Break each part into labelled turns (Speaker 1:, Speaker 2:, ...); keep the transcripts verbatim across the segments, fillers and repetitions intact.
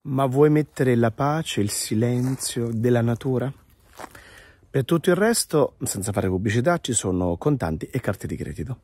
Speaker 1: Ma vuoi mettere la pace, il silenzio della natura? Per tutto il resto, senza fare pubblicità, ci sono contanti e carte di credito.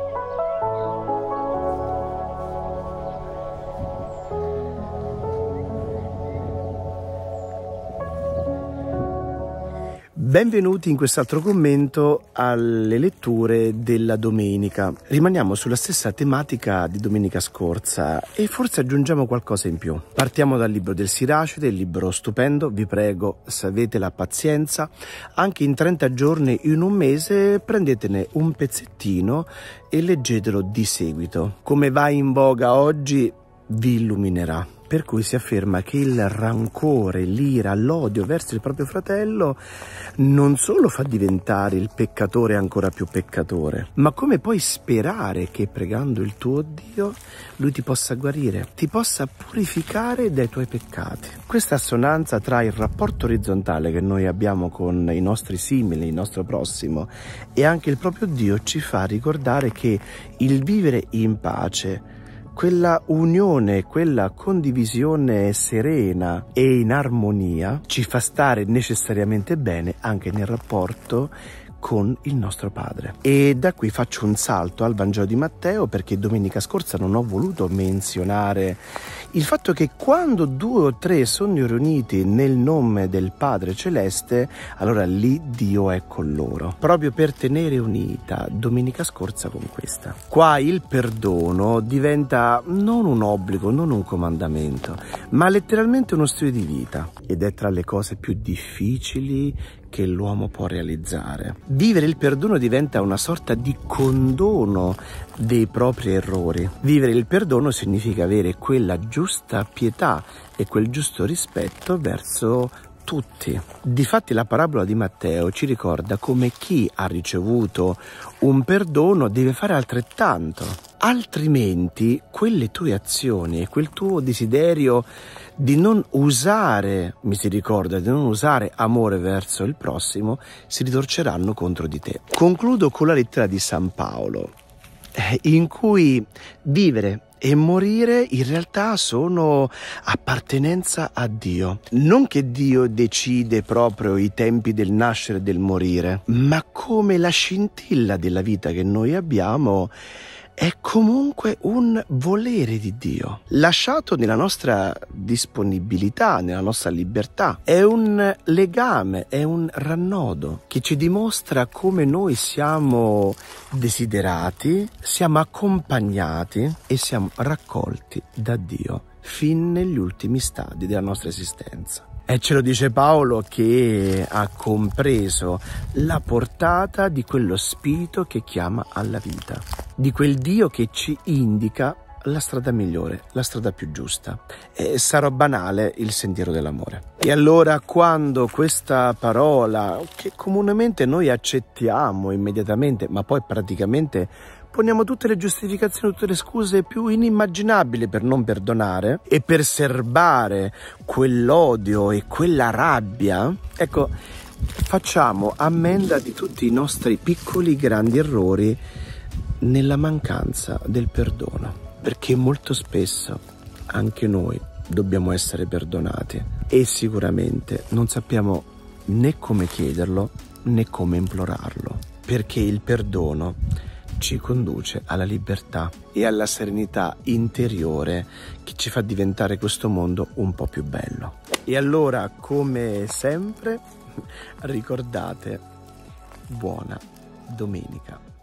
Speaker 1: Benvenuti in quest'altro commento alle letture della domenica. Rimaniamo sulla stessa tematica di domenica scorsa e forse aggiungiamo qualcosa in più. Partiamo dal libro del Siracide, il libro stupendo, vi prego, se avete la pazienza, anche in trenta giorni, in un mese, prendetene un pezzettino e leggetelo di seguito. Come va in voga oggi vi illuminerà. Per cui si afferma che il rancore, l'ira, l'odio verso il proprio fratello non solo fa diventare il peccatore ancora più peccatore, ma come puoi sperare che pregando il tuo Dio lui ti possa guarire, ti possa purificare dai tuoi peccati. Questa assonanza tra il rapporto orizzontale che noi abbiamo con i nostri simili, il nostro prossimo, e anche il proprio Dio ci fa ricordare che il vivere in pace, quella unione, quella condivisione serena e in armonia ci fa stare necessariamente bene anche nel rapporto con il nostro Padre. E da qui faccio un salto al Vangelo di Matteo, perché domenica scorsa non ho voluto menzionare il fatto che quando due o tre sono riuniti nel nome del Padre Celeste, allora lì Dio è con loro, proprio per tenere unita domenica scorsa con questa. Qua il perdono diventa non un obbligo, non un comandamento, ma letteralmente uno stile di vita, ed è tra le cose più difficili che l'uomo può realizzare. Vivere il perdono diventa una sorta di condono dei propri errori. Vivere il perdono significa avere quella giusta pietà e quel giusto rispetto verso tutti. Difatti la parabola di Matteo ci ricorda come chi ha ricevuto un perdono deve fare altrettanto, altrimenti quelle tue azioni e quel tuo desiderio di non usare misericordia, di non usare amore verso il prossimo, si ritorceranno contro di te. Concludo con la lettera di San Paolo, in cui vivere e morire in realtà sono appartenenza a Dio. Non che Dio decide proprio i tempi del nascere e del morire, ma come la scintilla della vita che noi abbiamo è comunque un volere di Dio, lasciato nella nostra disponibilità, nella nostra libertà. È un legame, è un rannodo che ci dimostra come noi siamo desiderati, siamo accompagnati e siamo raccolti da Dio fin negli ultimi stadi della nostra esistenza. E ce lo dice Paolo, che ha compreso la portata di quello spirito che chiama alla vita, di quel Dio che ci indica la strada migliore, la strada più giusta. E sarò banale, il sentiero dell'amore. E allora quando questa parola, che comunemente noi accettiamo immediatamente, ma poi praticamente poniamo tutte le giustificazioni, tutte le scuse più inimmaginabili per non perdonare e per serbare quell'odio e quella rabbia, ecco, facciamo ammenda di tutti i nostri piccoli grandi errori nella mancanza del perdono, perché molto spesso anche noi dobbiamo essere perdonati e sicuramente non sappiamo né come chiederlo né come implorarlo, perché il perdono ci conduce alla libertà e alla serenità interiore che ci fa diventare questo mondo un po' più bello. E allora, come sempre, ricordate, buona domenica.